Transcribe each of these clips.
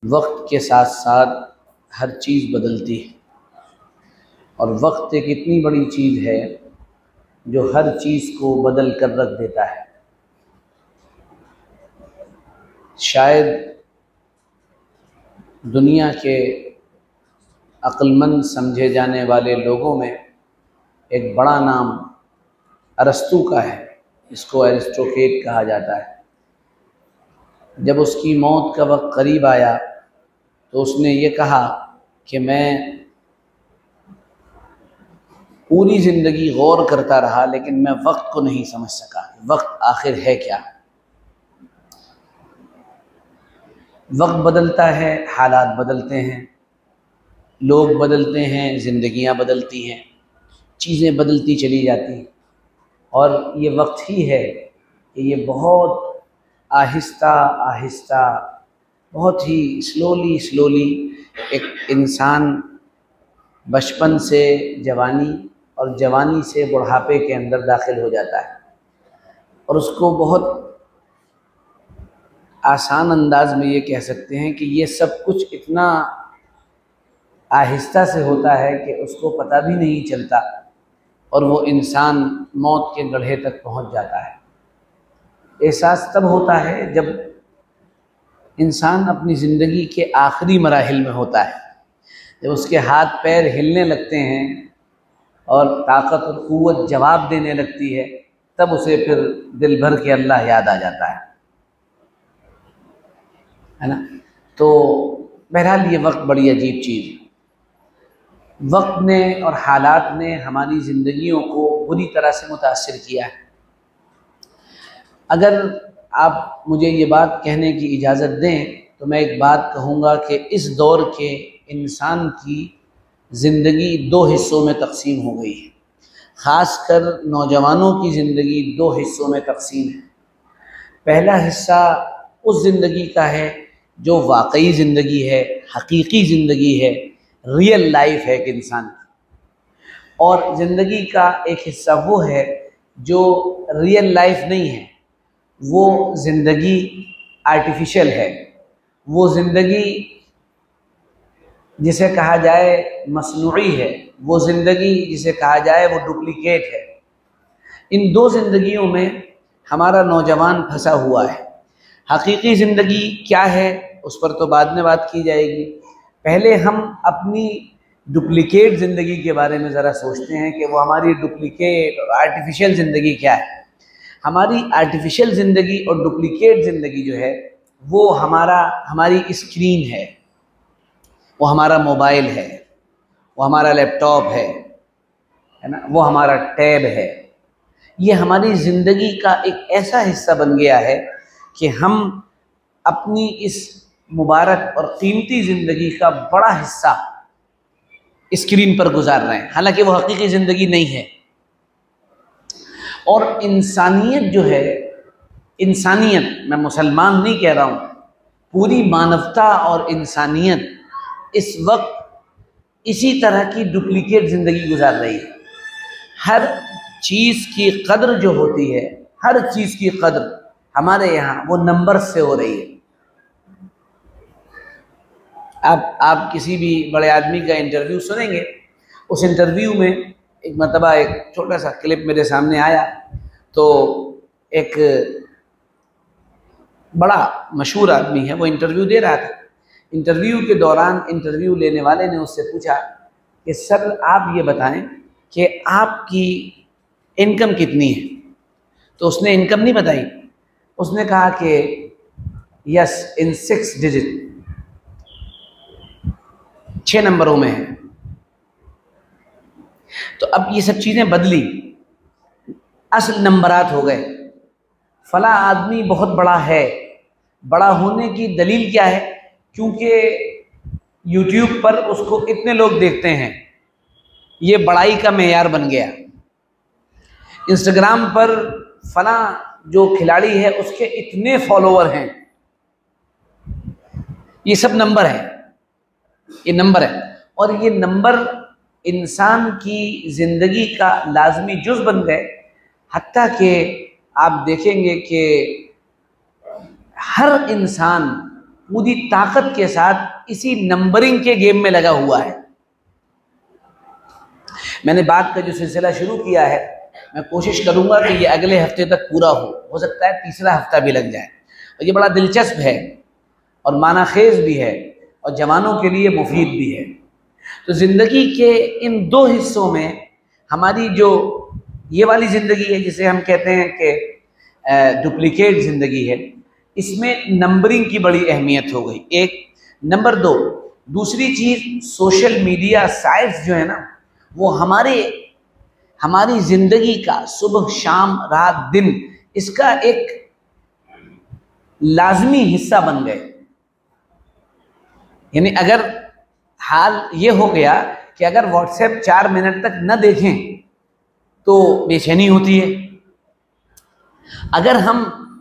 वक्त के साथ साथ हर चीज़ बदलती है और वक्त एक इतनी बड़ी चीज़ है जो हर चीज़ को बदल कर रख देता है। शायद दुनिया के अक्लमंद समझे जाने वाले लोगों में एक बड़ा नाम अरस्तू का है, इसको एरिस्टोक्रेट कहा जाता है। जब उसकी मौत का वक्त करीब आया तो उसने ये कहा कि मैं पूरी ज़िंदगी गौर करता रहा लेकिन मैं वक्त को नहीं समझ सका, वक्त आखिर है क्या। वक्त बदलता है, हालात बदलते हैं, लोग बदलते हैं, ज़िंदगियां बदलती हैं, चीज़ें बदलती चली जाती हैं और ये वक्त ही है कि ये बहुत आहिस्ता आहिस्ता, बहुत ही स्लोली एक इंसान बचपन से जवानी और जवानी से बुढ़ापे के अंदर दाखिल हो जाता है और उसको बहुत आसान अंदाज में ये कह सकते हैं कि ये सब कुछ इतना आहिस्ता से होता है कि उसको पता भी नहीं चलता और वो इंसान मौत के गड्ढे तक पहुंच जाता है। एहसास तब होता है जब इंसान अपनी ज़िंदगी के आखिरी मराहिल में होता है, जब उसके हाथ पैर हिलने लगते हैं और ताकत और क़ुव्वत जवाब देने लगती है, तब उसे फिर दिल भर के अल्लाह याद आ जाता है ना। तो बहरहाल ये वक्त बड़ी अजीब चीज़ है। वक्त ने और हालात ने हमारी ज़िंदगियों को बुरी तरह से मुतासिर किया है। अगर आप मुझे ये बात कहने की इजाज़त दें तो मैं एक बात कहूँगा कि इस दौर के इंसान की ज़िंदगी दो हिस्सों में तकसीम हो गई है। ख़ासकर नौजवानों की ज़िंदगी दो हिस्सों में तकसीम है। पहला हिस्सा उस ज़िंदगी का है जो वाकई ज़िंदगी है, हकीकी ज़िंदगी है, रियल लाइफ है एक इंसान की, और ज़िंदगी का एक हिस्सा वो है जो रियल लाइफ नहीं है, वो ज़िंदगी आर्टिफिशियल है, वो ज़िंदगी जिसे कहा जाए मसनूई है, वो ज़िंदगी जिसे कहा जाए वो डुप्लीकेट है। इन दो ज़िंदगियों में हमारा नौजवान फंसा हुआ है। हकीकी ज़िंदगी क्या है उस पर तो बाद में बात की जाएगी। पहले हम अपनी डुप्लीकेट ज़िंदगी के बारे में ज़रा सोचते हैं कि वो हमारी डुप्लीकेट और आर्टिफिशियल ज़िंदगी क्या है। हमारी आर्टिफिशियल ज़िंदगी और डुप्लीकेट ज़िंदगी जो है वो हमारी स्क्रीन है, वो हमारा मोबाइल है, वो हमारा लैपटॉप है ना, वो हमारा टैब है। ये हमारी ज़िंदगी का एक ऐसा हिस्सा बन गया है कि हम अपनी इस मुबारक और कीमती ज़िंदगी का बड़ा हिस्सा स्क्रीन पर गुजार रहे हैं, हालांकि वो हकीकी ज़िंदगी नहीं है। और इंसानियत जो है, इंसानियत, मैं मुसलमान नहीं कह रहा हूँ, पूरी मानवता और इंसानियत इस वक्त इसी तरह की डुप्लीकेट ज़िंदगी गुजार रही है। हर चीज़ की कद्र जो होती है, हर चीज़ की कद्र हमारे यहाँ वो नंबर से हो रही है। आप किसी भी बड़े आदमी का इंटरव्यू सुनेंगे, उस इंटरव्यू में एक मरतबा एक छोटा सा क्लिप मेरे सामने आया तो एक बड़ा मशहूर आदमी है, वो इंटरव्यू दे रहा था। इंटरव्यू के दौरान इंटरव्यू लेने वाले ने उससे पूछा कि सर आप ये बताएं कि आपकी इनकम कितनी है। तो उसने इनकम नहीं बताई, उसने कहा कि यस इन 6 डिजिट, 6 नंबरों में है। तो अब ये सब चीज़ें बदली, असल नंबरात हो गए। फला आदमी बहुत बड़ा है, बड़ा होने की दलील क्या है? क्योंकि YouTube पर उसको इतने लोग देखते हैं, ये बड़ाई का मेयार बन गया। इंस्टाग्राम पर फला जो खिलाड़ी है उसके इतने फॉलोअर हैं, ये सब नंबर है, ये नंबर है। और ये नंबर इंसान की ज़िंदगी का लाजमी जुज़ बन गए। हत्ता कि आप देखेंगे कि हर इंसान पूरी ताकत के साथ इसी नंबरिंग के गेम में लगा हुआ है। मैंने बात का जो सिलसिला शुरू किया है, मैं कोशिश करूंगा कि ये अगले हफ्ते तक पूरा हो सकता है तीसरा हफ्ता भी लग जाए। और ये बड़ा दिलचस्प है और मानाखेज भी है और जवानों के लिए मुफीद भी है। तो ज़िंदगी के इन दो हिस्सों में हमारी जो ये वाली ज़िंदगी है, जिसे हम कहते हैं कि डुप्लीकेट ज़िंदगी है, इसमें नंबरिंग की बड़ी अहमियत हो गई, एक। नंबर दो, दूसरी चीज़ सोशल मीडिया साइट्स जो है ना, वो हमारी ज़िंदगी का सुबह शाम रात दिन इसका एक लाजमी हिस्सा बन गए। यानी अगर हाल ये हो गया कि अगर व्हाट्सएप 4 मिनट तक न देखें तो बेचैनी होती है। अगर हम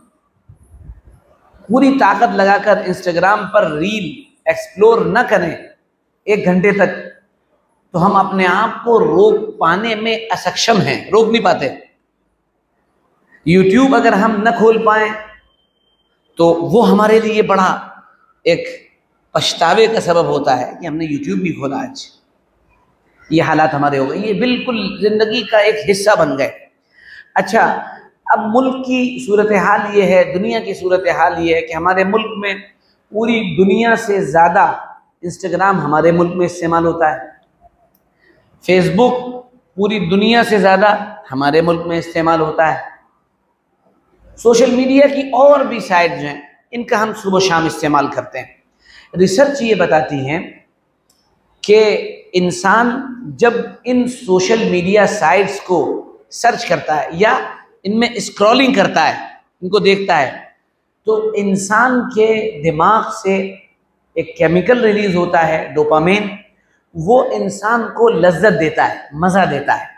पूरी ताकत लगाकर इंस्टाग्राम पर रील एक्सप्लोर न करें 1 घंटे तक, तो हम अपने आप को रोक पाने में असक्षम हैं, रोक नहीं पाते। यूट्यूब अगर हम न खोल पाएं तो वो हमारे लिए बड़ा एक पछतावे का सबब होता है कि हमने यूट्यूब भी खोला आज। ये हालात हमारे हो गए, ये बिल्कुल ज़िंदगी का एक हिस्सा बन गए। अच्छा, अब मुल्क की सूरत हाल ये है, दुनिया की सूरत हाल ये है कि हमारे मुल्क में पूरी दुनिया से ज़्यादा इंस्टाग्राम हमारे मुल्क में इस्तेमाल होता है। फेसबुक पूरी दुनिया से ज़्यादा हमारे मुल्क में इस्तेमाल होता है। सोशल मीडिया की और भी साइट जो हैं, इनका हम सुबह शाम इस्तेमाल करते हैं। रिसर्च ये बताती हैं कि इंसान जब इन सोशल मीडिया साइट्स को सर्च करता है या इनमें स्क्रॉलिंग करता है, इनको देखता है, तो इंसान के दिमाग से एक केमिकल रिलीज होता है डोपामिन, वो इंसान को लज्जत देता है, मज़ा देता है।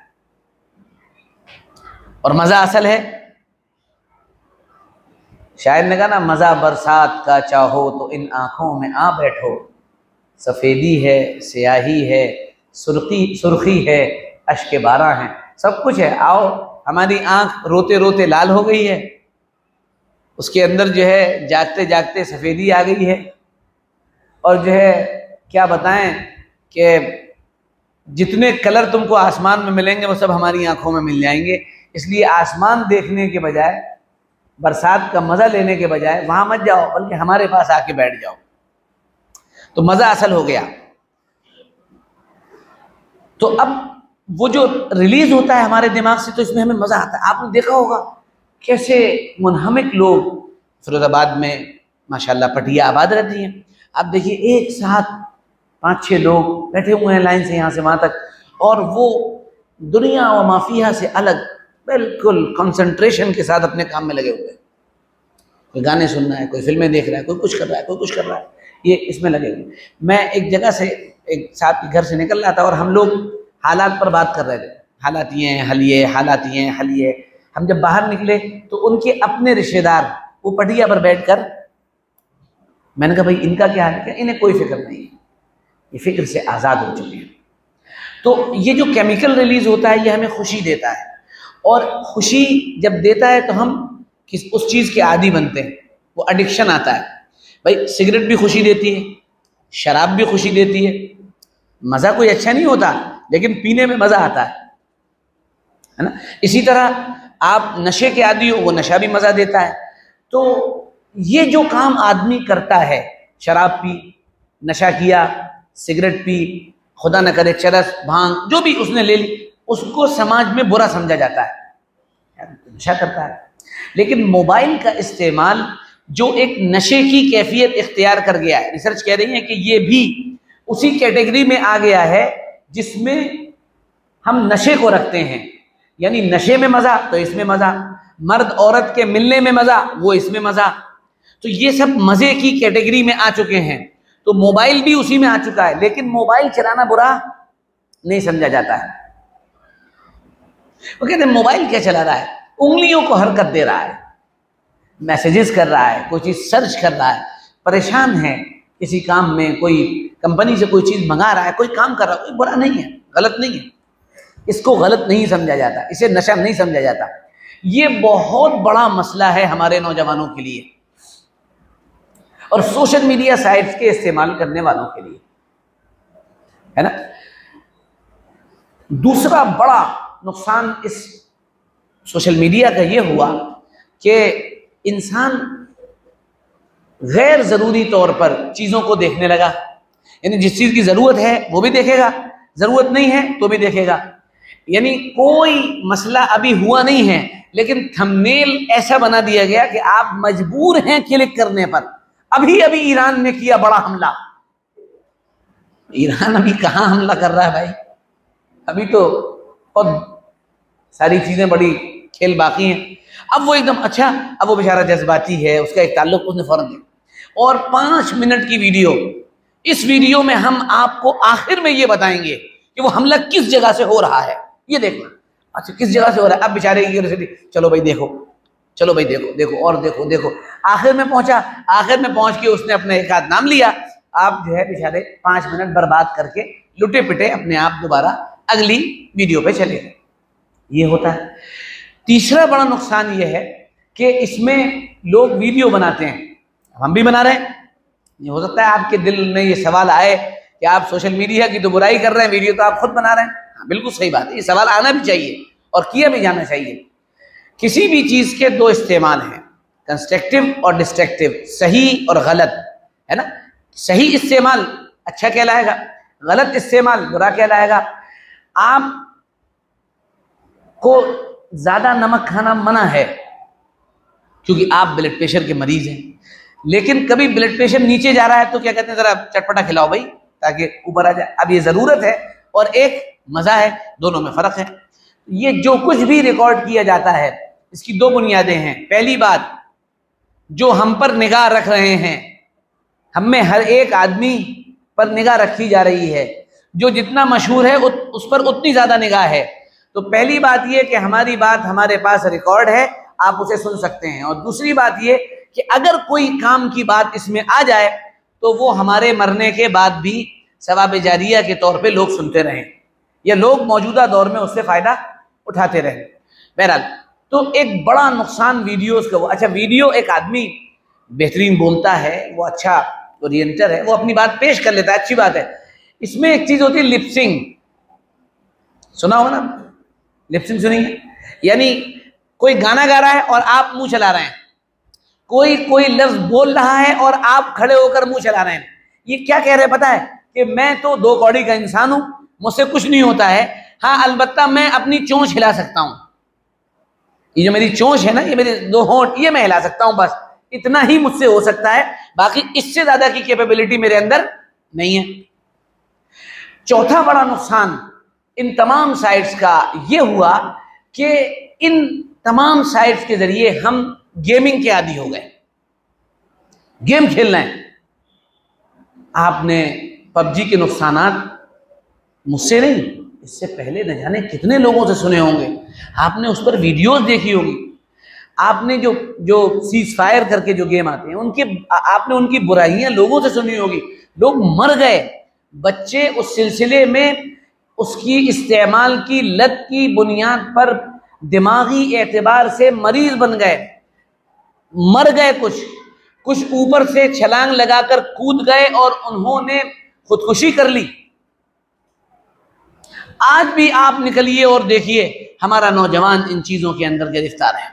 और मज़ा असल है, शायर ने कहा ना, मज़ा बरसात का चाहो तो इन आँखों में आ बैठो, सफ़ेदी है, स्याही है, सुर्खी है, अश्क बारां है, सब कुछ है। आओ, हमारी आँख रोते रोते लाल हो गई है, उसके अंदर जो है जागते जागते सफ़ेदी आ गई है। और जो है क्या बताएं कि जितने कलर तुमको आसमान में मिलेंगे वो सब हमारी आँखों में मिल जाएंगे। इसलिए आसमान देखने के बजाय, बरसात का मज़ा लेने के बजाय वहाँ मत जाओ, बल्कि हमारे पास आके बैठ जाओ, तो मज़ा असल हो गया। तो अब वो जो रिलीज होता है हमारे दिमाग से, तो इसमें हमें मज़ा आता है। आपने देखा होगा कैसे मुनहमिक लोग फिरोजाबाद में माशाल्लाह पटिया आबाद रहती हैं। आप देखिए एक साथ 5-6 लोग बैठे हुए हैं लाइन से यहाँ से वहाँ तक, और वो दुनिया व माफिया से अलग बिल्कुल कंसंट्रेशन के साथ अपने काम में लगे हुए हैं। कोई गाने सुन रहा है, कोई फिल्में देख रहा है, कोई कुछ कर रहा है, कोई कुछ कर रहा है, ये इसमें लगे हुए। मैं एक जगह से, एक साथ के घर से निकल रहा था और हम लोग हालात पर बात कर रहे थे, हालात ये हैं, हल ये, हालात ये हैं, हल ये। हम जब बाहर निकले तो उनके अपने रिश्तेदार वो पटिया पर बैठकर, मैंने कहा भाई इनका क्या हाल है? इन्हें कोई फिक्र नहीं है, ये फिक्र से आज़ाद हो चुके हैं। तो ये जो केमिकल रिलीज होता है ये हमें खुशी देता है, और खुशी जब देता है तो हम उस चीज़ के आदी बनते हैं, वो एडिक्शन आता है। भाई सिगरेट भी खुशी देती है, शराब भी खुशी देती है, मज़ा कोई अच्छा नहीं होता लेकिन पीने में मज़ा आता है ना। इसी तरह आप नशे के आदी हो, वो नशा भी मज़ा देता है। तो ये जो काम आदमी करता है, शराब पी, नशा किया, सिगरेट पी, खुदा न करे चरस, भांग, जो भी उसने ले ली, उसको समाज में बुरा समझा जाता है, नशा करता है। लेकिन मोबाइल का इस्तेमाल जो एक नशे की कैफियत इख्तियार कर गया है, रिसर्च कह रही है कि ये भी उसी कैटेगरी में आ गया है जिसमें हम नशे को रखते हैं। यानी नशे में मज़ा तो इसमें मज़ा, मर्द औरत के मिलने में मज़ा वो इसमें मज़ा, तो ये सब मज़े की कैटेगरी में आ चुके हैं। तो मोबाइल भी उसी में आ चुका है, लेकिन मोबाइल चलाना बुरा नहीं समझा जाता है। वो कहते हैं मोबाइल क्या चला रहा है, उंगलियों को हरकत दे रहा है, मैसेजेस कर रहा है, कोई चीज़ सर्च कर रहा है, परेशान है किसी काम में, कोई कंपनी से कोई चीज़ मंगा रहा है, कोई काम कर रहा है, कोई बुरा नहीं है, गलत नहीं है, इसको गलत नहीं समझा जाता, इसे नशा नहीं समझा जाता। ये बहुत बड़ा मसला है हमारे नौजवानों के लिए। और सोशल मीडिया साइट्स के इस्तेमाल करने वालों के लिए, है ना। दूसरा बड़ा नुकसान इस सोशल मीडिया का ये हुआ कि इंसान गैर ज़रूरी तौर पर चीज़ों को देखने लगा। यानी जिस चीज़ की ज़रूरत है वो भी देखेगा, ज़रूरत नहीं है तो भी देखेगा। यानी कोई मसला अभी हुआ नहीं है, लेकिन थंबनेल ऐसा बना दिया गया कि आप मजबूर हैं क्लिक करने पर। अभी अभी ईरान ने किया बड़ा हमला। ईरान अभी कहाँ हमला कर रहा है भाई, अभी तो बहुत सारी चीज़ें बड़ी खेल बाकी हैं। अब वो एकदम अच्छा, अब वो बेचारा जज्बाती है, उसका एक ताल्लुक उसने फौरन दिया। और 5 मिनट की वीडियो, इस वीडियो में हम आपको आखिर में ये बताएंगे कि वो हमला किस जगह से हो रहा है। ये देखना, अच्छा किस जगह से हो रहा है। अब बेचारे की क्यूरियोसिटी, चलो भाई देखो, चलो भाई देखो, देखो और देखो, देखो आखिर में पहुंचा। आखिर में पहुंच के उसने अपना एक आध नाम लिया। आप जो है बेचारे 5 मिनट बर्बाद करके लुटे पिटे अपने आप दोबारा अगली वीडियो पे चले गए। ये होता है। तीसरा बड़ा नुकसान ये है कि इसमें लोग वीडियो बनाते हैं, हम भी बना रहे हैं। ये हो सकता है आपके दिल में ये सवाल आए कि आप सोशल मीडिया की तो बुराई कर रहे हैं, वीडियो तो आप खुद बना रहे हैं। हाँ, बिल्कुल सही बात है, ये सवाल आना भी चाहिए और किया भी जाना चाहिए। किसी भी चीज़ के दो इस्तेमाल हैं, कंस्ट्रक्टिव और डिस्ट्रक्टिव, सही और गलत, है ना। सही इस्तेमाल अच्छा कहलाएगा, गलत इस्तेमाल बुरा कहलाएगा। आप को ज़्यादा नमक खाना मना है क्योंकि आप ब्लड प्रेशर के मरीज हैं, लेकिन कभी ब्लड प्रेशर नीचे जा रहा है तो क्या कहते हैं, ज़रा चटपटा खिलाओ भाई ताकि ऊपर आ जाए। अब ये ज़रूरत है और एक मज़ा है, दोनों में फ़र्क है। ये जो कुछ भी रिकॉर्ड किया जाता है इसकी 2 बुनियादें हैं। पहली बात, जो हम पर निगाह रख रहे हैं, हम में हर एक आदमी पर निगाह रखी जा रही है। जो जितना मशहूर है उस पर उतनी ज़्यादा निगाह है। तो पहली बात ये कि हमारी बात हमारे पास रिकॉर्ड है, आप उसे सुन सकते हैं। और दूसरी बात ये कि अगर कोई काम की बात इसमें आ जाए तो वो हमारे मरने के बाद भी सवाब जारिया के तौर पे लोग सुनते रहें, या लोग मौजूदा दौर में उससे फ़ायदा उठाते रहें। बहरहाल, तो एक बड़ा नुकसान वीडियोस का वो, अच्छा वीडियो एक आदमी बेहतरीन बोलता है, वो अच्छा ओरिएंटर है, वो अपनी बात पेश कर लेता है, अच्छी बात है। इसमें एक चीज़ होती है लिपसिंग, सुना होगा ना, लिपसिंग सुनी है। यानी कोई गाना गा रहा है और आप मुंह चला रहे हैं, कोई लफ्ज बोल रहा है और आप खड़े होकर मुंह चला रहे हैं। ये क्या कह रहे हैं पता है, कि मैं तो 2 कौड़ी का इंसान हूं, मुझसे कुछ नहीं होता है। हाँ, अलबत्ता मैं अपनी चोंच हिला सकता हूं, ये जो मेरी चोंच है ना, ये मेरे 2 होंठ, ये मैं हिला सकता हूं, बस इतना ही मुझसे हो सकता है, बाकी इससे ज्यादा की कैपेबिलिटी मेरे अंदर नहीं है। चौथा बड़ा नुकसान इन तमाम साइट्स का ये हुआ कि इन तमाम साइट्स के जरिए हम गेमिंग के आदी हो गए, गेम खेल रहे हैं। आपने पबजी के नुकसानात मुझसे नहीं, इससे पहले न जाने कितने लोगों से सुने होंगे। आपने उस पर वीडियोस देखी होगी, आपने जो सीज फायर करके जो गेम आते हैं आपने उनकी बुराइयां लोगों से सुनी होगी। लोग मर गए, बच्चे उस सिलसिले में उसकी इस्तेमाल की लत की बुनियाद पर दिमागी एतबार से मरीज बन गए, मर गए। कुछ ऊपर से छलांग लगाकर कूद गए और उन्होंने खुदकुशी कर ली। आज भी आप निकलिए और देखिए, हमारा नौजवान इन चीजों के अंदर गिरफ्तार है।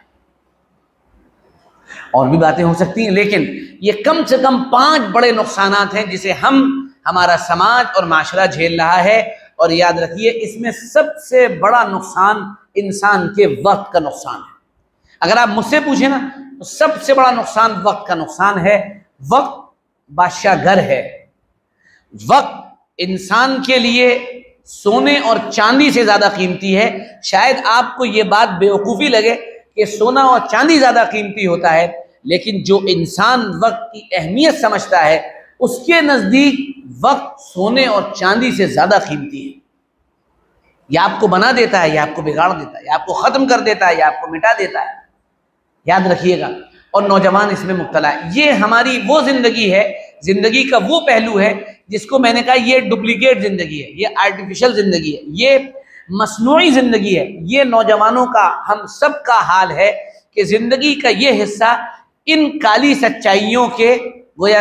और भी बातें हो सकती हैं, लेकिन ये कम से कम 5 बड़े नुकसानात हैं जिसे हमारा समाज और माशरा झेल रहा है। और याद रखिए, इसमें सबसे बड़ा नुकसान इंसान के वक्त का नुकसान है। अगर आप मुझसे पूछे ना, तो सबसे बड़ा नुकसान वक्त का नुकसान है। वक्त बादशाह घर है। वक्त इंसान के लिए सोने और चांदी से ज्यादा कीमती है। शायद आपको ये बात बेवकूफ़ी लगे कि सोना और चांदी ज्यादा कीमती होता है, लेकिन जो इंसान वक्त की अहमियत समझता है उसके नजदीक वक्त सोने और चांदी से ज्यादा कीमती है। यह आपको बना देता है, या आपको बिगाड़ देता है, या आपको खत्म कर देता है, या आपको मिटा देता है। याद रखिएगा। और नौजवान इसमें मुब्तला है। ये हमारी वो जिंदगी है, जिंदगी का वो पहलू है जिसको मैंने कहा ये डुप्लीकेट जिंदगी है, ये आर्टिफिशियल जिंदगी है, ये मसनूई जिंदगी है। ये नौजवानों का, हम सब का हाल है कि जिंदगी का ये हिस्सा इन काली सच्चाइयों के गोया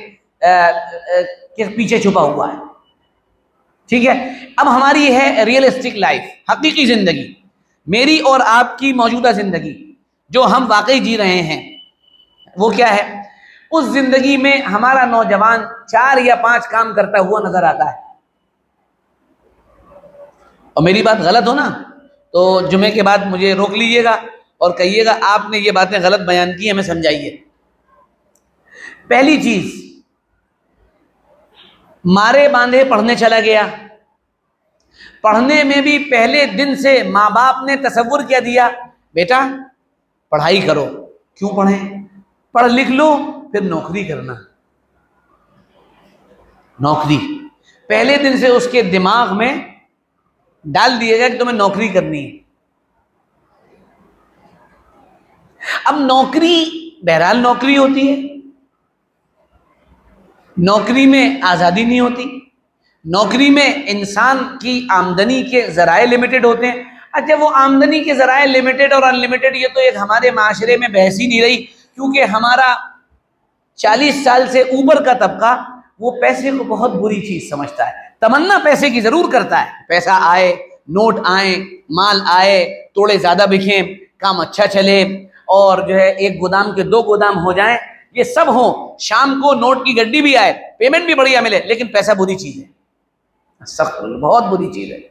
के पीछे छुपा हुआ है। ठीक है, अब हमारी है रियलिस्टिक लाइफ, हकीकी जिंदगी, मेरी और आपकी मौजूदा जिंदगी जो हम वाकई जी रहे हैं, वो क्या है? उस जिंदगी में हमारा नौजवान 4 या 5 काम करता हुआ नजर आता है। और मेरी बात गलत हो ना तो जुमे के बाद मुझे रोक लीजिएगा और कहिएगा आपने ये बातें गलत बयान की, हमें समझाइए। पहली चीज, मारे बांधे पढ़ने चला गया। पढ़ने में भी पहले दिन से माँ बाप ने तसव्वुर क्या दिया? बेटा पढ़ाई करो। क्यों पढ़ें? पढ़ लिख लो फिर नौकरी करना। नौकरी पहले दिन से उसके दिमाग में डाल दिएगा कि तुम्हें नौकरी करनी है। अब नौकरी बहरहाल नौकरी होती है, नौकरी में आजादी नहीं होती, नौकरी में इंसान की आमदनी के जराए लिमिटेड होते हैं। अच्छा, वो आमदनी के जराए लिमिटेड और अनलिमिटेड ये तो एक हमारे माशरे में बहस ही नहीं रही, क्योंकि हमारा 40 साल से ऊपर का तबका वो पैसे को बहुत बुरी चीज समझता है। तमन्ना पैसे की जरूर करता है, पैसा आए, नोट आए, माल आए, तोड़े ज्यादा बिके, काम अच्छा चले और जो है एक गोदाम के 2 गोदाम हो जाएं, ये सब हो, शाम को नोट की गड्डी भी आए, पेमेंट भी बढ़िया मिले, लेकिन पैसा बुरी चीज है, सख्त बहुत बुरी चीज है।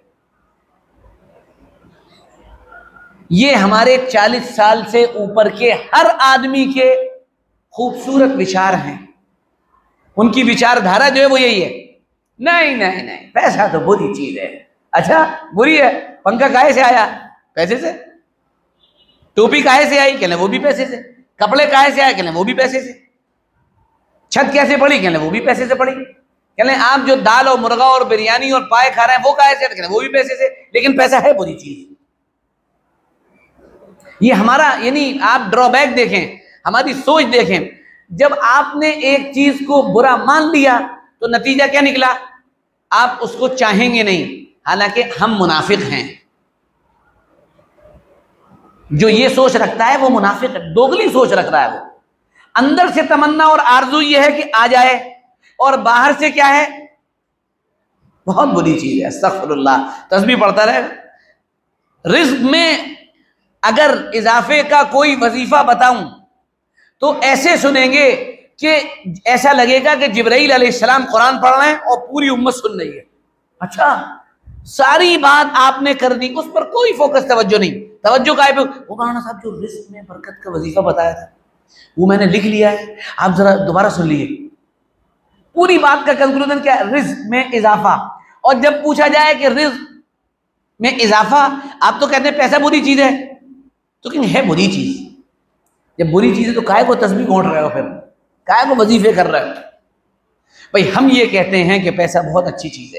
ये हमारे 40 साल से ऊपर के हर आदमी के खूबसूरत विचार हैं। उनकी विचारधारा जो है वो यही है, नहीं नहीं नहीं पैसा तो बुरी चीज है। अच्छा बुरी है? पंखा काहे से आया? पैसे से। टोपी काहे से आई? कहले वो भी पैसे से। कपड़े काहे से आए? कहले वो भी पैसे से। छत कैसे पड़ी? कहले वो भी पैसे से पड़ी। कहले आप जो दाल और मुर्गा और बिरयानी और पाए खा रहे हैं वो काहे से? कहले वो भी पैसे से। लेकिन पैसा है बुरी चीज। ये हमारा, यानी आप ड्रॉबैक देखें, हमारी सोच देखें। जब आपने एक चीज को बुरा मान लिया तो नतीजा क्या निकला? आप उसको चाहेंगे नहीं। हालांकि हम मुनाफिक हैं, जो ये सोच रखता है वो मुनाफिक है, दोगली सोच रख रहा है। वो अंदर से तमन्ना और आरजू ये है कि आ जाए, और बाहर से क्या है? बहुत बुरी चीज है। अस्तगफिरुल्लाह, तस्बीह पढ़ता रहे। रिज्क में अगर इजाफे का कोई वजीफा बताऊं तो ऐसे सुनेंगे कि ऐसा लगेगा कि जिब्राइल अलैहिस्सलाम कुरान पढ़ रहे हैं और पूरी उम्मत सुन रही है। अच्छा, सारी बात आपने कर दी, उस पर कोई फोकस तवज्जो नहीं। तवज्जो का है वो मौलाना साहब जो रिस्क में बरकत का वजीफा बताया था वो मैंने लिख लिया है, आप जरा दोबारा सुन लीजिए। पूरी बात का कंक्लूजन क्या है? रिस्क में इजाफा। और जब पूछा जाए कि रिस्क में इजाफा, आप तो कहते हैं पैसा बुरी चीज है, तो क्यों है बुरी चीज? जब बुरी चीज है तो काहे को तस्बीह गोंठ रहे हो, फिर काहे को वजीफे कर रहे हो? भाई हम ये कहते हैं कि पैसा बहुत अच्छी चीज है।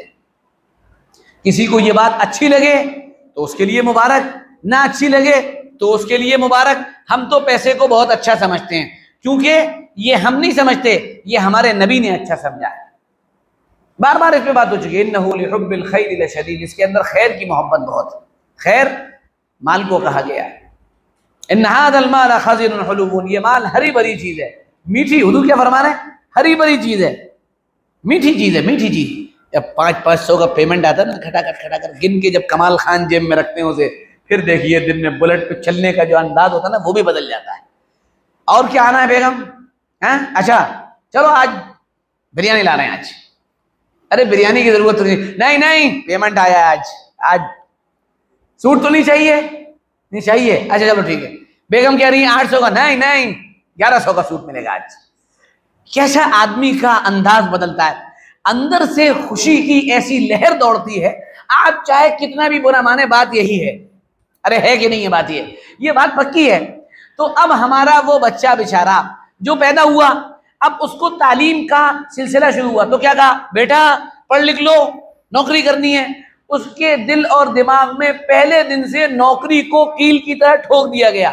किसी को ये बात अच्छी लगे तो उसके लिए मुबारक, ना अच्छी लगे तो उसके लिए मुबारक। हम तो पैसे को बहुत अच्छा समझते हैं, क्योंकि ये हम नहीं समझते, ये हमारे नबी ने अच्छा समझा है। बार बार इस पे बात हो चुकी है, इन्नहु लिहुब्बिल खैरि लशदीद, इसके अंदर खैर की मोहब्बत बहुत है। खैर माल को कहा गया है, इन्न हाज़ल माल खज़िनुन हुलूबुन, ये माल हरी भरी चीज है, मीठी। हुजूर क्या फरमा रहे हैं? हरी भरी चीज है, मीठी चीज है, मीठी चीज। जब 500-500 का पेमेंट आता है ना, खटाखट गिन के जब कमाल खान जेब में रखते हैं उसे, फिर देखिए दिन में बुलेट पे चलने का जो अंदाज होता है ना वो भी बदल जाता है। और क्या आना है बेगम? हैं? अच्छा चलो आज बिरयानी ला रहे हैं आज। अरे बिरयानी की जरूरत नहीं, नहीं पेमेंट आया है आज सूट तो नहीं चाहिए? नहीं चाहिए, अच्छा चलो ठीक है। बेगम कह रही है 800 का, नहीं नहीं 1100 का सूट मिलेगा आज। कैसा आदमी का अंदाज बदलता है, अंदर से खुशी की ऐसी लहर दौड़ती है। आप चाहे कितना भी बुरा माने, बात यही है। अरे है कि नहीं है बात? ये बात पक्की है। तो अब हमारा वो बच्चा बेचारा जो पैदा हुआ, अब उसको तालीम का सिलसिला शुरू हुआ तो क्या कहा? बेटा पढ़ लिख लो, नौकरी करनी है। उसके दिल और दिमाग में पहले दिन से नौकरी को कील की तरह ठोक दिया गया।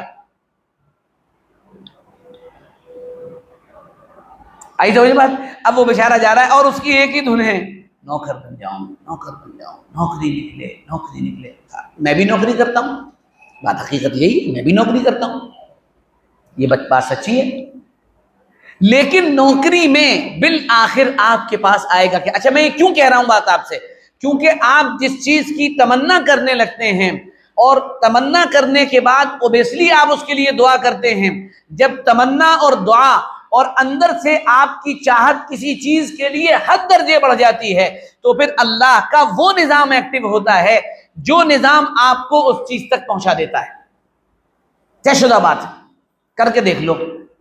आई समझ बात? अब वो बेचारा जा रहा है और उसकी एक ही धुन है, नौकर बन जाऊं, नौकर बन जाऊं, नौकरी निकले, नौकरी निकले। मैं भी नौकरी करता हूं, बात हकीकत यही है, मैं भी नौकरी करता हूं। ये बात सच्ची है। लेकिन नौकरी में बिल आखिर आपके पास आएगा क्या? अच्छा, मैं ये क्यों कह रहा हूं बात आपसे, क्योंकि आप जिस चीज की तमन्ना करने लगते हैं और तमन्ना करने के बाद ओबेसली आप उसके लिए दुआ करते हैं, जब तमन्ना और दुआ और अंदर से आपकी चाहत किसी चीज के लिए हद दर्जे बढ़ जाती है, तो फिर अल्लाह का वो निजाम एक्टिव होता है जो निजाम आपको उस चीज तक पहुंचा देता है। तयशुदा बात करके देख लो,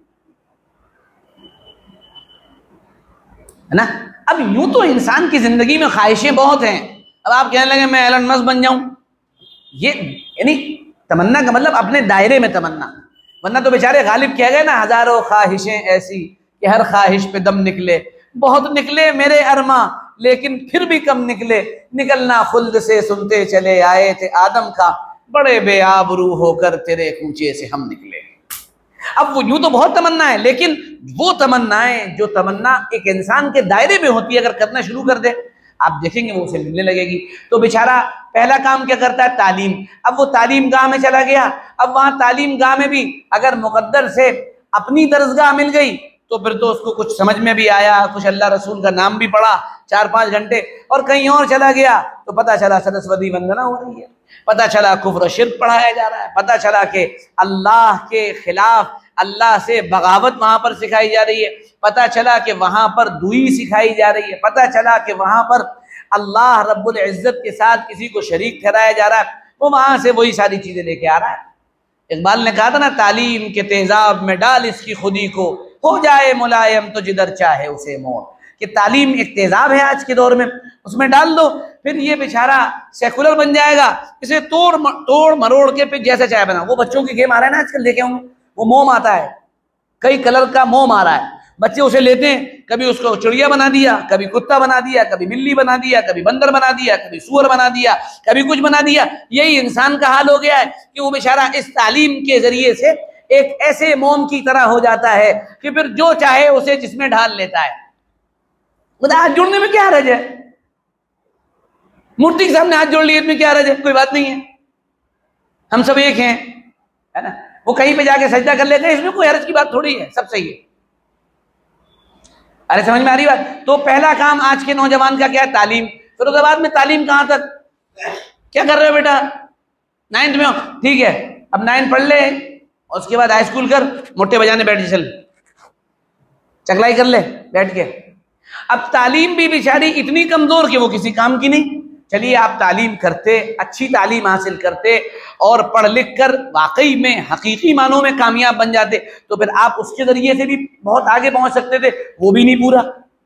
है ना। अब यूं तो इंसान की जिंदगी में ख्वाहिशें बहुत हैं। अब आप कहने लगे मैं एलन मस्क बन जाऊं, ये यानी तमन्ना का मतलब अपने दायरे में तमन्ना, वरना तो बेचारे गालिब कह गए ना, हजारों ख्वाहिशें ऐसी कि हर ख्वाहिश पे दम निकले, बहुत निकले मेरे अरमा लेकिन फिर भी कम निकले, निकलना खुल्द से सुनते चले आए थे आदम का, बड़े बेआबरू होकर तेरे कूचे से हम निकले। अब वो यूं तो बहुत तमन्ना है, लेकिन वो तमन्नाएं जो तमन्ना एक इंसान के दायरे में होती है, अगर करना शुरू कर दे आप देखेंगे वो उसे मिलने लगेगी। तो बेचारा पहला काम क्या करता है? तालीम। अब वो तालीम गाह में चला गया, अब वहां तालीम गाह में भी अगर मुकद्दर से अपनी दरसगाह मिल गई तो फिर तो उसको कुछ समझ में भी आया, कुछ अल्लाह रसूल का नाम भी पढ़ा 4-5 घंटे, और कहीं और चला गया तो पता चला सरस्वती वंदना हो रही है, पता चला कुफ्र शिर्क पढ़ाया जा रहा है, पता चला कि अल्लाह के खिलाफ अल्लाह से बगावत वहां पर सिखाई जा रही है, पता चला कि वहां पर दुई सिखाई जा रही है, पता चला कि वहां पर अल्लाह रब्बुल इज्जत के साथ किसी को शरीक ठहराया जा रहा है, वो वहां से वही सारी चीजें लेके आ रहा है। इकबाल ने कहा था ना, तालीम के तेजाब में डाल इसकी खुदी को, हो जाए मुलायम तो जिधर चाहे उसे मोड़, कि तालीम एक तेजाब है आज के दौर में, उसमें डाल दो, फिर ये बेचारा सेकुलर बन जाएगा, इसे तोड़ मरोड़ के फिर जैसा चाहे बना। वो बच्चों की गेम आ रहा है ना आजकल, देखे होंगे, वो मोम आता है, कई कलर का मोम आ रहा है, बच्चे उसे लेते हैं, कभी उसको चिड़िया बना दिया, कभी कुत्ता बना दिया, कभी बिल्ली बना दिया, कभी बंदर बना दिया, कभी सूअर बना दिया, कभी कुछ बना दिया। यही इंसान का हाल हो गया है कि वो बेचारा इस तालीम के जरिए से एक ऐसे मोम की तरह हो जाता है कि फिर जो चाहे उसे जिसमें ढाल लेता है। हाथ जोड़ने में क्या हर्ज है? मूर्ति के सामने हाथ जोड़ लिए, इसमें क्या हर्ज है? कोई बात नहीं है, हम सब एक हैं, है ना। वो कहीं पे जाके सजदा कर लेते हैं, इसमें कोई हर्ज की बात थोड़ी है, सब सही है। अरे समझ में आ रही बात? तो पहला काम आज के नौजवान का क्या है? तालीम। फिर उसके बाद में तालीम कहां तक? क्या कर रहे हो बेटा? 9th में हो, ठीक है, अब 9 पढ़ ले, और उसके बाद हाई स्कूल कर, मोटे बजाने बैठ, चल चकलाई कर ले बैठ के। अब तालीम भी बेचारी इतनी कमजोर कि वो किसी काम की नहीं। चलिए आप तालीम करते, अच्छी तालीम हासिल करते और पढ़ लिख कर वाकई में हकीकी मानों में कामयाब बन जाते, तो फिर आप उसके जरिए से भी बहुत आगे पहुंच सकते थे, वो भी नहीं पूरा।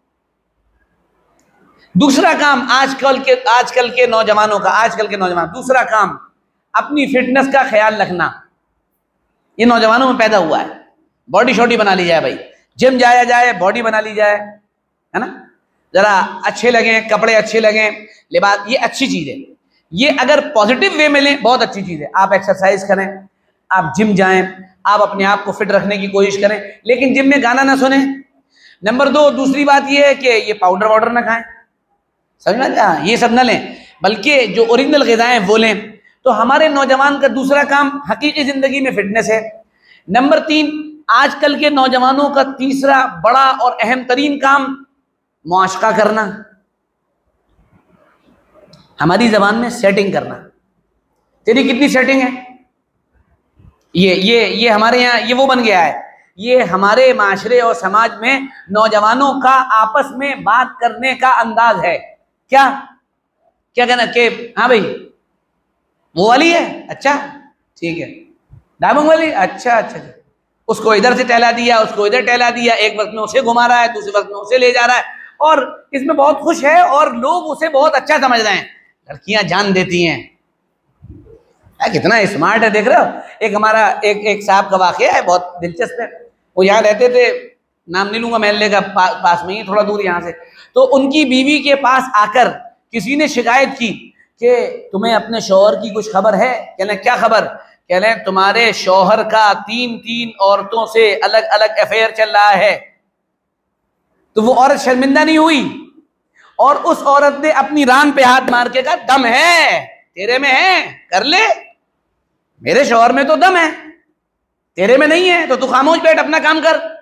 दूसरा काम आजकल के नौजवानों का, दूसरा काम अपनी फिटनेस का ख्याल रखना। ये नौजवानों में पैदा हुआ है, बॉडी शॉडी बना ली जाए भाई, जिम जाया जाए, बॉडी बना ली जाए, है ना, जरा अच्छे लगे, कपड़े अच्छे लगे, लिबास, ये अच्छी चीज है। ये अगर पॉजिटिव वे में लें, बहुत अच्छी चीज है। आप एक्सरसाइज करें, आप जिम जाएं, आप अपने आप को फिट रखने की कोशिश करें, लेकिन जिम में गाना ना सुने। नंबर 2, दूसरी बात ये है कि ये पाउडर वाउडर ना खाएं, समझ में आया? ये सब ना लें, बल्कि जो ओरिजिनल ग़िज़ाएं वो लें। तो हमारे नौजवान का दूसरा काम हकीकी जिंदगी में फिटनेस है। नंबर 3, आजकल के नौजवानों का तीसरा बड़ा और अहम तरीन काम मुआशका करना, हमारी जबान में सेटिंग करना। तेरी कितनी सेटिंग है? ये हमारे यहाँ ये वो बन गया है। ये हमारे माशरे और समाज में नौजवानों का आपस में बात करने का अंदाज है। क्या कहना कि हाँ भाई वो वाली है, अच्छा ठीक है, डायमंड वाली, अच्छा, उसको इधर से टहला दिया, उसको इधर टहला दिया, एक वक्त में उसे घुमा रहा है, दूसरे वक्त में उसे ले जा रहा है, और इसमें बहुत खुश है और लोग उसे बहुत अच्छा समझ रहे हैं। लड़कियां जान देती हैं, कितना स्मार्ट है, देख रहे हो। एक हमारा एक साहब का वाकया है, बहुत दिलचस्प है। वो यहाँ रहते थे, नाम नहीं लूंगा, महल्ले का पास में ही, थोड़ा दूर यहाँ से। तो उनकी बीवी के पास आकर किसी ने शिकायत की कि तुम्हें अपने शौहर की कुछ खबर है? कहने क्या खबर? कहने तुम्हारे शौहर का 3 औरतों से अलग अलग अफेयर चल रहा है। तो वो औरत शर्मिंदा नहीं हुई, और उस औरत ने अपनी रान पे हाथ मार के कहा, दम है तेरे में, है कर ले, मेरे शौहर में तो दम है, तेरे में नहीं है, तो तू खामोश बैठ, अपना काम कर।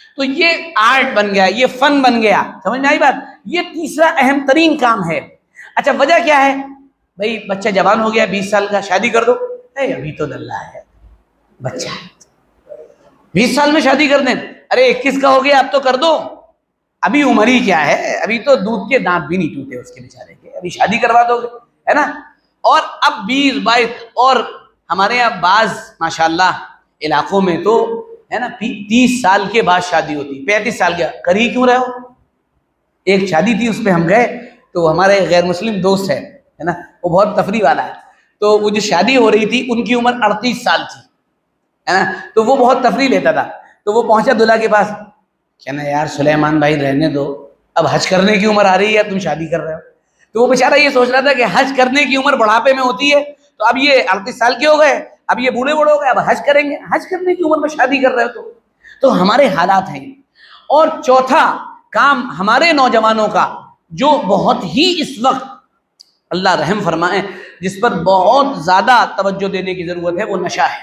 तो ये आर्ट बन गया, ये फन बन गया। समझ में आई बात? ये तीसरा अहम तरीन काम है। अच्छा, वजह क्या है? भाई बच्चा जवान हो गया, 20 साल का, शादी कर दो। अभी तो दल्ला है, बच्चा है, 20 साल में शादी कर दें। अरे 21 का हो गया, अब तो कर दो, अभी उम्र ही क्या है, अभी तो दूध के दांत भी नहीं टूटे उसके बेचारे के, अभी शादी करवा दोगे, है ना। और अब 20-22, और हमारे यहाँ बाज माशाल्लाह इलाकों में तो है ना 30 साल के बाद शादी होती, 35 साल के। कर ही क्यों रहे हो? एक शादी थी, उस पर हम गए, तो हमारे गैर मुस्लिम दोस्त है ना, वो बहुत तफरी वाला है, तो वो जो शादी हो रही थी उनकी उम्र 38 साल थी, है ना। तो वो बहुत तफरी लेता था, तो वो पहुंचा दूल्हा के पास, कहना यार सुलेमान भाई रहने दो, अब हज करने की उम्र आ रही है, तुम शादी कर रहे हो। तो वो बेचारा ये सोच रहा था कि हज करने की उम्र बुढ़ापे में होती है, तो अब ये 38 साल के हो गए, अब ये बूढ़े बूढ़े हो गए, अब हज करेंगे, हज करने की उम्र में शादी कर रहे हो। तो हमारे हालात हैं। और चौथा काम हमारे नौजवानों का, जो बहुत ही इस वक्त अल्लाह रहम फरमाए, जिस पर बहुत ज्यादा तवज्जो देने की जरूरत है, वो नशा है।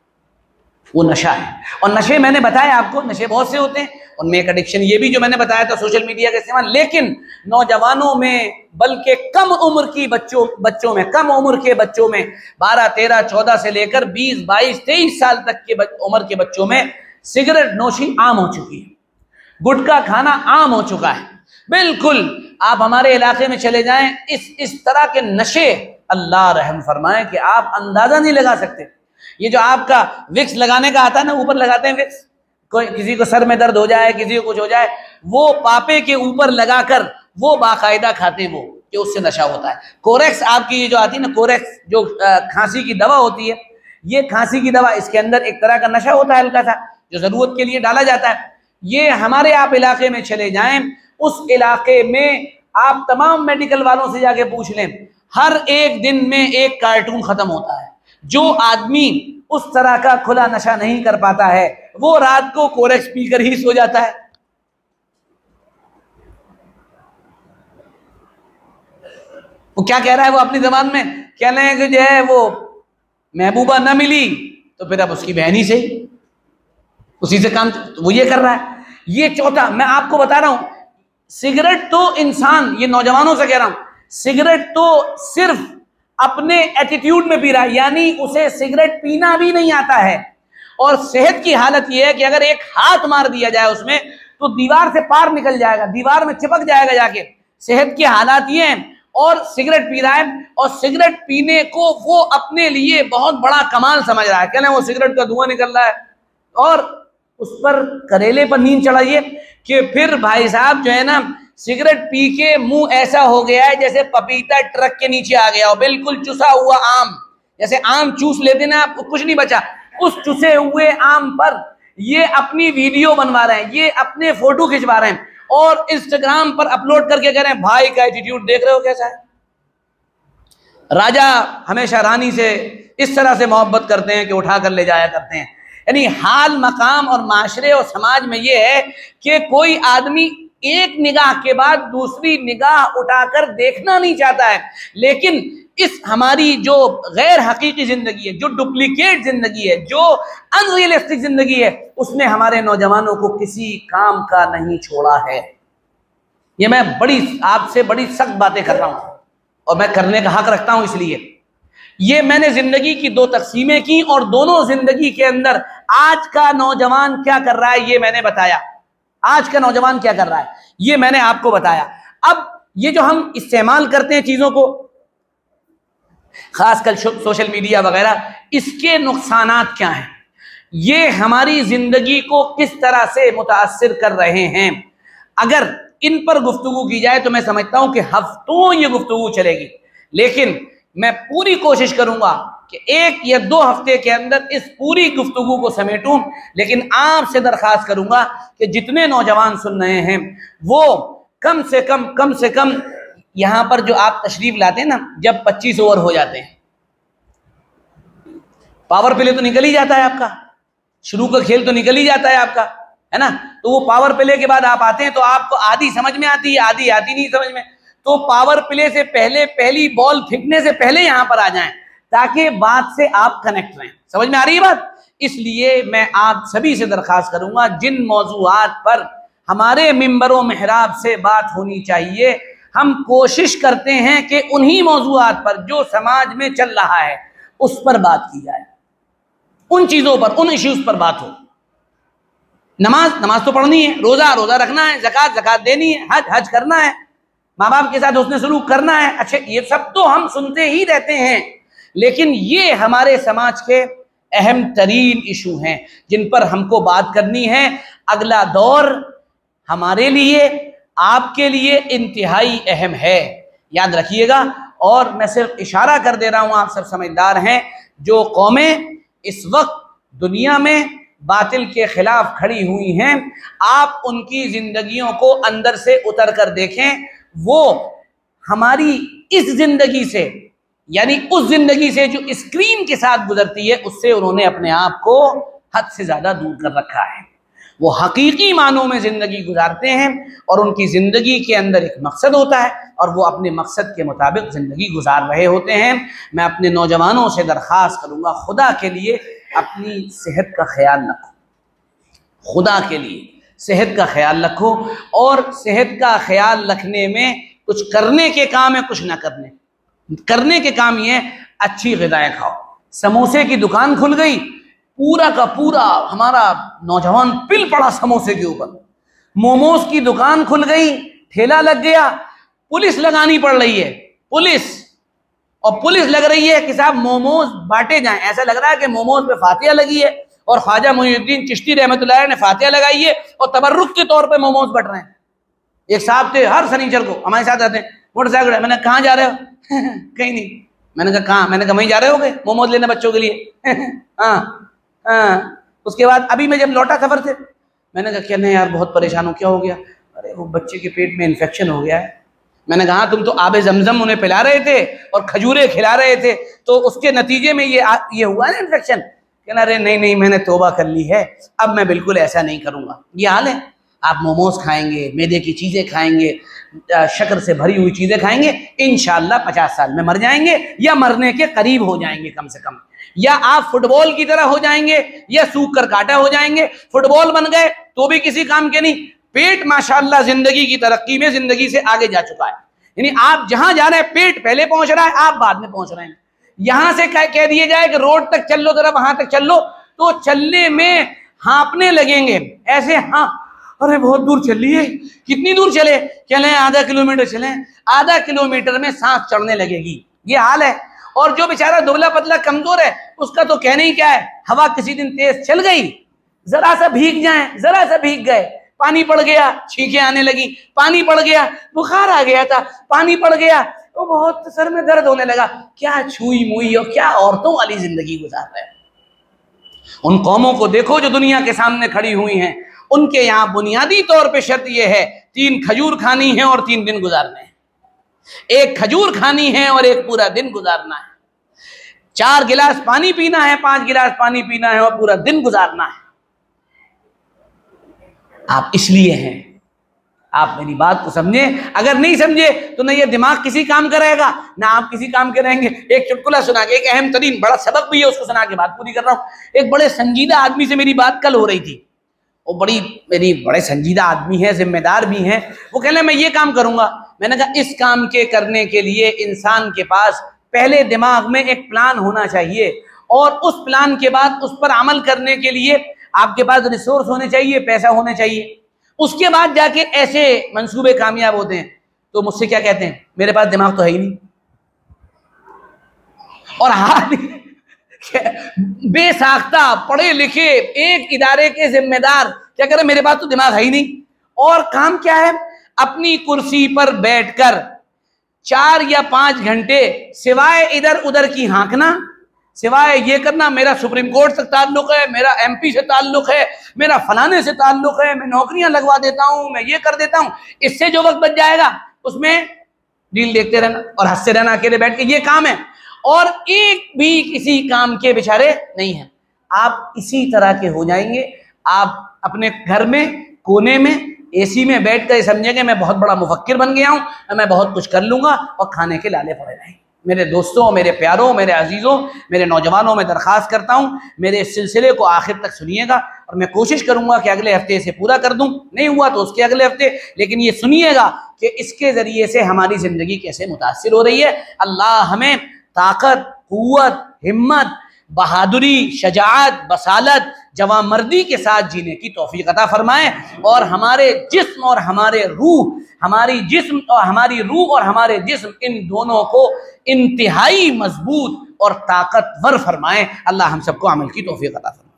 वो नशा है। और नशे मैंने बताया आपको, नशे बहुत से होते हैं, उनमें एक एडिक्शन ये भी जो मैंने बताया था, सोशल मीडिया का इस्तेमाल। लेकिन नौजवानों में, बल्कि कम उम्र की बच्चों में, कम उम्र के बच्चों में, 12, 13, 14 से लेकर 20, 22, 23 साल तक के उम्र के बच्चों में सिगरेट नोशी आम हो चुकी है, गुटखा खाना आम हो चुका है। बिल्कुल, आप हमारे इलाके में चले जाएं, इस तरह के नशे, अल्लाह रहम फरमाए कि आप अंदाजा नहीं लगा सकते। ये जो आपका विक्स लगाने का आता है ना, ऊपर लगाते हैं विक्स, कोई किसी को सर में दर्द हो जाए, किसी को कुछ हो जाए, वो पापे के ऊपर लगाकर वो बाकायदा खाते हैं, वो कि उससे नशा होता है। कोरेक्स आपकी ये जो आती है ना, कोरेक्स जो खांसी की दवा होती है, ये खांसी की दवा, इसके अंदर एक तरह का नशा होता है हल्का सा, जो जरूरत के लिए डाला जाता है। ये हमारे आप इलाके में चले जाएं, उस इलाके में आप तमाम मेडिकल वालों से जाके पूछ लें, हर एक दिन में एक कार्टून खत्म होता है। जो आदमी उस तरह का खुला नशा नहीं कर पाता है, वो रात को कोरेक्स पीकर ही सो जाता है। वो क्या कह रहा है? वो अपनी जबान में कह रहे हैं कि जो है वो महबूबा ना मिली तो फिर अब उसकी बहन ही सही, उसी से काम, तो वो ये कर रहा है। ये चौथा मैं आपको बता रहा हूं, सिगरेट तो इंसान, ये नौजवानों से कह रहा हूं, सिगरेट तो सिर्फ अपने एटीट्यूड में पी रहा है, यानी उसे सिगरेट पीना भी नहीं आता है। और सेहत की हालत यह है कि अगर एक हाथ मार दिया जाए उसमें, तो दीवार से पार निकल जाएगा, दीवार में चिपक जाएगा जाके। सेहत की हालात ये हैं, और सिगरेट पी रहा है, और सिगरेट पीने को वो अपने लिए बहुत बड़ा कमाल समझ रहा है। कहने वो सिगरेट का धुआं निकल रहा है, और उस पर करेले पर नींद चढ़ाइए कि फिर भाई साहब जो है ना, सिगरेट पी के मुंह ऐसा हो गया है जैसे पपीता ट्रक के नीचे आ गया हो, बिल्कुल चुसा हुआ आम, जैसे आम चूस लेते ना आप, कुछ नहीं बचा। उस चुसे हुए आम पर ये अपनी वीडियो बनवा रहे हैं, ये अपने फोटो खिंचवा रहे हैं, और इंस्टाग्राम पर अपलोड करके कह रहे हैं भाई का एटीट्यूड देख रहे हो कैसा है। राजा हमेशा रानी से इस तरह से मोहब्बत करते हैं कि उठा कर ले जाया करते हैं। यानी हाल मकाम और माशरे और समाज में ये है कि कोई आदमी एक निगाह के बाद दूसरी निगाह उठाकर देखना नहीं चाहता है। लेकिन इस हमारी जो गैर हकीकी जिंदगी है, जो डुप्लीकेट जिंदगी है, जो अनरियलिस्टिक जिंदगी है, उसने हमारे नौजवानों को किसी काम का नहीं छोड़ा है। ये मैं आपसे बड़ी सख्त बातें कर रहा हूं, और मैं करने का हक रखता हूं। इसलिए ये मैंने जिंदगी की 2 तकसीमें की, और दोनों जिंदगी के अंदर आज का नौजवान क्या कर रहा है ये मैंने बताया। आज का नौजवान क्या कर रहा है ये मैंने आपको बताया। अब ये जो हम इस्तेमाल करते हैं चीजों को, खासकर सोशल मीडिया वगैरह, इसके नुकसानात क्या हैं, ये हमारी जिंदगी को किस तरह से मुतासिर कर रहे हैं, अगर इन पर गुफ्तगू की जाए तो मैं समझता हूं कि हफ्तों ये गुफ्तगू चलेगी। लेकिन मैं पूरी कोशिश करूंगा कि 1 या 2 हफ्ते के अंदर इस पूरी गुफ्तगू को समेटूं। लेकिन आपसे दरख्वास्त करूंगा कि जितने नौजवान सुन रहे हैं वो कम से कम यहां पर जो आप तशरीफ लाते हैं ना, जब 25 ओवर हो जाते हैं, पावर प्ले तो निकल ही जाता है आपका, शुरू का खेल तो निकल ही जाता है आपका, है ना। तो वो पावर प्ले के बाद आप आते हैं तो आपको आधी समझ में आती है, आधी आती नहीं समझ में। तो पावर प्ले से पहले, पहली बॉल फेंकने से पहले यहां पर आ जाएं, ताकि बात से आप कनेक्ट रहें। समझ में आ रही है बात? इसलिए मैं आप सभी से दरख्वास्त करूंगा, जिन मौजूआत पर हमारे मिंबरों मेहराब से बात होनी चाहिए, हम कोशिश करते हैं कि उन्हीं मौजूआत पर जो समाज में चल रहा है उस पर बात की जाए, उन चीजों पर, उन इश्यूज पर बात हो। नमाज तो पढ़नी है, रोजा रखना है, ज़कात देनी है, हज करना है, माँ बाप के साथ उसने सलूक करना है। अच्छा, ये सब तो हम सुनते ही रहते हैं, लेकिन ये हमारे समाज के अहम तरीन इशू हैं जिन पर हमको बात करनी है। अगला दौर हमारे लिए, आपके लिए इंतहाई अहम है, याद रखिएगा। और मैं सिर्फ इशारा कर दे रहा हूं, आप सब समझदार हैं, जो कौमें इस वक्त दुनिया में बातिल के खिलाफ खड़ी हुई हैं, आप उनकी जिंदगियों को अंदर से उतर कर देखें। वो हमारी इस जिंदगी से, यानी उस जिंदगी से जो स्क्रीन के साथ गुजरती है, उससे उन्होंने अपने आप को हद से ज्यादा दूर कर रखा है। वो हकीकी मानों में जिंदगी गुजारते हैं और उनकी जिंदगी के अंदर एक मकसद होता है और वो अपने मकसद के मुताबिक जिंदगी गुजार रहे होते हैं। मैं अपने नौजवानों से दरख्वास्त करूंगा, खुदा के लिए अपनी सेहत का ख्याल रखो, खुदा के लिए सेहत का ख्याल रखो। और सेहत का ख्याल रखने में कुछ करने के काम है, कुछ ना करने के काम ये है, अच्छी ग़िज़ाएं खाओ। समोसे की दुकान खुल गई, पूरा का पूरा हमारा नौजवान पिल पड़ा समोसे के ऊपर। मोमोज की दुकान खुल गई, ठेला लग गया, पुलिस लगानी पड़ रही है, पुलिस लग रही है कि साहब मोमोज बांटे जाएं। ऐसा लग रहा है कि मोमोज पे फातिहा लगी है और ख्वाजा मुइनुद्दीन चिश्ती रहमतुल्लाह ने फातिहा लगाई है और तबर्रुक के तौर पे मोमोज बट रहे हैं। एक साहब थे, हर शनिचर को हमारे साथ आते हैं, मोटरसाइकिल। मैंने कहाँ जा रहे हो? कहीं नहीं। मैंने कहा कहाँ? मैंने कहा वहीं जा रहे होगे मोमोज लेने बच्चों के लिए। हाँ। उसके बाद अभी मैं जब लौटा सफर से, मैंने कहा क्या नहीं यार, बहुत परेशान हूँ। क्या हो गया? अरे वो बच्चे के पेट में इन्फेक्शन हो गया है। मैंने कहा तुम तो आबे जमजम उन्हें पिला रहे थे और खजूरें खिला रहे थे, तो उसके नतीजे में ये हुआ ना इन्फेक्शन। कहना अरे नहीं, मैंने तौबा कर ली है, अब मैं बिल्कुल ऐसा नहीं करूँगा। ये हाल है। आप मोमोज खाएंगे, मैदे की चीज़ें खाएंगे, शक्कर से भरी हुई चीज़ें खाएंगे, इंशाल्लाह 50 साल में मर जाएंगे या मरने के करीब हो जाएंगे कम से कम। या आप फुटबॉल की तरह हो जाएंगे या सूख कर काटा हो जाएंगे। फुटबॉल बन गए तो भी किसी काम के नहीं। पेट माशाल्लाह जिंदगी की तरक्की में जिंदगी से आगे जा चुका है। यानी आप जहां जा रहे हैं पेट पहले पहुंच रहा है, आप बाद में पहुंच रहे हैं। यहां से कह दिया जाए कि रोड तक चल लो, जरा वहां तक चल लो, तो चलने में हाँपने लगेंगे ऐसे। हाँ, अरे बहुत दूर चल लिए। कितनी दूर चले? चले आधा किलोमीटर चले, आधा किलोमीटर में सांस चढ़ने लगेगी। ये हाल है। और जो बेचारा दुबला पतला कमजोर है, उसका तो कहने ही क्या है। हवा किसी दिन तेज चल गई, जरा सा भीग जाए, जरा सा भीग गए, पानी पड़ गया, छींकें आने लगी, पानी पड़ गया, बुखार आ गया था, पानी पड़ गया तो बहुत सर में दर्द होने लगा। क्या छुई मुई और क्या औरतों वाली जिंदगी गुजार रहे हैं। उन कौमों को देखो जो दुनिया के सामने खड़ी हुई हैं, उनके यहाँ बुनियादी तौर पे शर्त यह है 3 खजूर खानी है और 3 दिन गुजारने हैं। 1 खजूर खानी है और 1 पूरा दिन गुजारना है। 4 गिलास पानी पीना है, 5 गिलास पानी पीना है और पूरा दिन गुजारना है। आप इसलिए हैं। आप मेरी बात को समझे। अगर नहीं समझे तो ना ये दिमाग किसी काम का रहेगा, ना आप किसी काम के रहेंगे। एक चुटकुला सुना के, एक अहम तरीन बड़ा सबक भी है, उसको सुना के बात पूरी कर रहा हूं। एक बड़े संजीदा आदमी से मेरी बात कल हो रही थी। वो बड़े संजीदा आदमी है, जिम्मेदार भी हैं। वो कह रहे मैं ये काम करूंगा। मैंने कहा इस काम के करने के लिए इंसान के पास पहले दिमाग में एक प्लान होना चाहिए और उस प्लान के बाद उस पर अमल करने के लिए आपके पास रिसोर्स होने चाहिए, पैसा होने चाहिए। उसके बाद जाके ऐसे मंसूबे कामयाब होते हैं। तो मुझसे क्या कहते हैं, मेरे पास दिमाग तो है ही नहीं। और हाल बेसाख्ता पढ़े लिखे एक इदारे के जिम्मेदार क्या करें, मेरे पास तो दिमाग है ही नहीं। और काम क्या है, अपनी कुर्सी पर बैठकर 4 या 5 घंटे सिवाय इधर उधर की हाँकना, सिवाय ये करना मेरा सुप्रीम कोर्ट से ताल्लुक है, मेरा MP से ताल्लुक है, मेरा फलाने से ताल्लुक है, मैं नौकरियां लगवा देता हूं, मैं ये कर देता हूं। इससे जो वक्त बच जाएगा उसमें रील देखते रहना और हंसते रहना अकेले बैठ के, ये काम है। और एक भी किसी काम के बेचारे नहीं है। आप इसी तरह के हो जाएंगे। आप अपने घर में कोने में AC में बैठ कर समझेंगे मैं बहुत बड़ा मुफक्किर बन गया हूं, मैं बहुत कुछ कर लूंगा और खाने के लाले पड़े रहेंगे। मेरे दोस्तों, मेरे प्यारों, मेरे अजीज़ों, मेरे नौजवानों में दरख्वास्त करता हूँ, मेरे इस सिलसिले को आखिर तक सुनिएगा और मैं कोशिश करूँगा कि अगले हफ्ते इसे पूरा कर दूँ, नहीं हुआ तो उसके अगले हफ्ते, लेकिन ये सुनिएगा कि इसके ज़रिए से हमारी ज़िंदगी कैसे मुतासिर हो रही है। अल्लाह हमें ताकत, क़ुव्वत, हिम्मत, बहादुरी, शजाअत, बसालत, जवामर्दी के साथ जीने की तौफीक अता फरमाए और हमारे जिस्म और हमारे रूह, हमारी जिस्म और हमारी रूह और हमारे जिस्म, इन दोनों को इंतहाई मजबूत और ताकतवर फरमाए। अल्लाह हम सबको अमल की तौफीक अता फरमाए।